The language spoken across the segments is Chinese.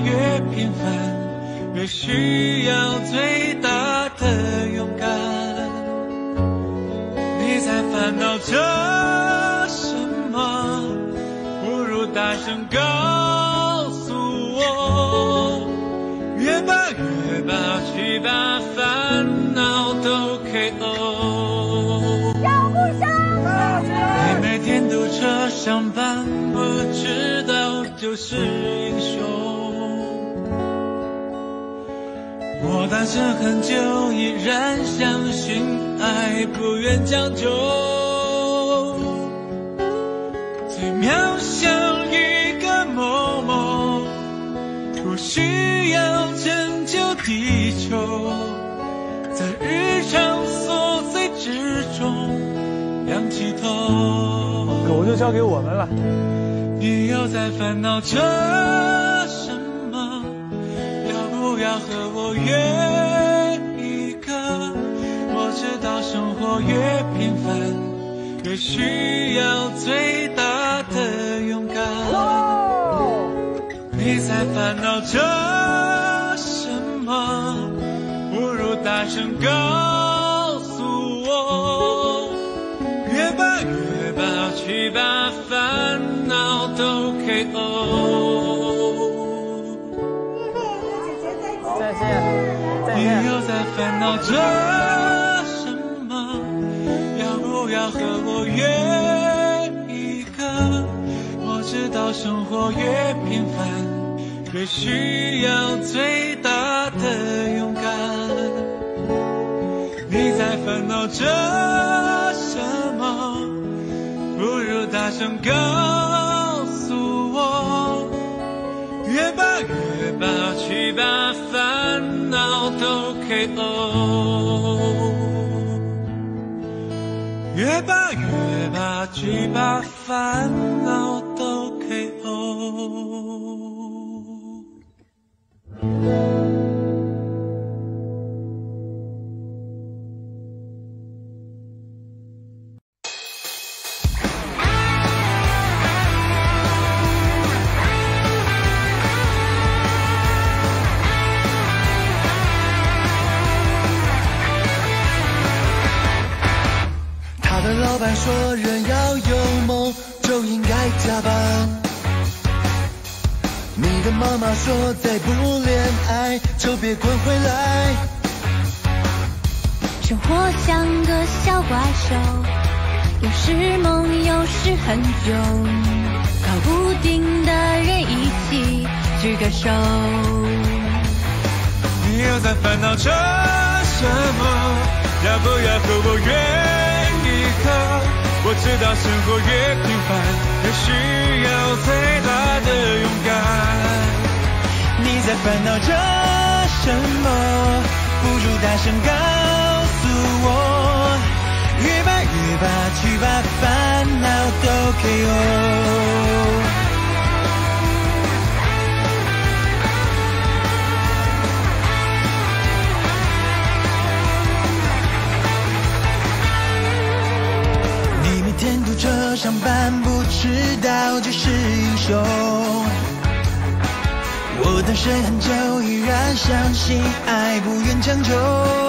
越平凡，越需要最大的勇敢。你在烦恼着什么？不如大声告诉我。越抱越抱，去把烦恼都 KO。你每天堵车上班，不知道就是英雄。我单身很久，依然相信爱，不愿将就。最渺小一个某某，不需要拯救地球，在日常琐碎之中仰起头。 狗就交给我们了。 你又在烦恼着什么？要不要和我约一个？我知道生活越平凡，越需要最大的勇敢。你在烦恼着什么？不如大声告诉我。越抱越抱，去把烦恼都 KO。 再见。 你又在烦恼着什么？要不要和我约一个？我知道生活越平凡，越需要最大的勇敢。你在烦恼着什么？不如大声告诉我。越抱越抱，去把烦恼都 KO。越抱越抱，去把烦恼都 KO。 老板说人要有梦就应该加班，你的妈妈说再不恋爱就别滚回来。 生活像个小怪兽，有时猛有时很久，搞不定的人一起举个手。 你又在烦恼着什么？要不要和我约一个？我知道生活越平凡，越需要最大的勇敢。 你在烦恼着什么？不如大声告诉我。越抱越抱，去把烦恼都 KO。天堵车上班，不迟到就是英雄。我单身很久，依然相信爱，不愿将就。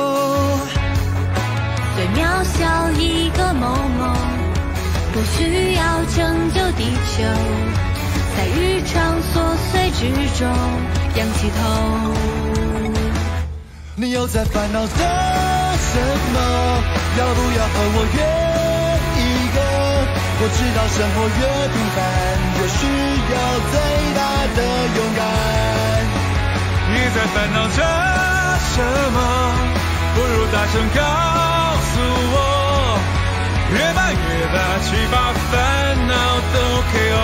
最渺小一个某某，不需要拯救地球，在日常琐碎之中仰起头。 你又在烦恼着什么？要不要和我约？我知道生活越平凡，越需要最大的勇敢。 你在烦恼着什么？不如大声告诉我。越抱越抱，去把烦恼都 KO。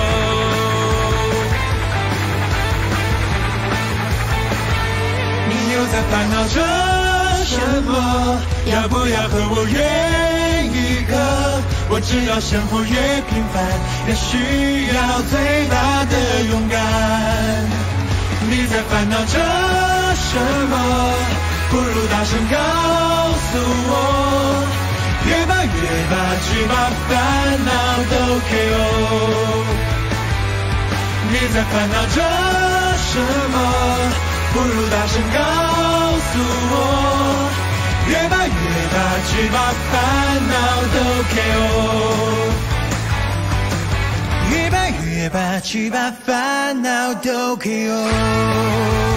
你又在烦恼着什么？要不要和我约一个？我知道生活越平凡，越需要最大的勇敢。你在烦恼着什么？不如大声告诉我。越抱越抱，去把烦恼都 KO。你在烦恼着什么？不如大声告诉我，越把越大，去把烦恼都 KO， 越把越大，去把烦恼都 KO。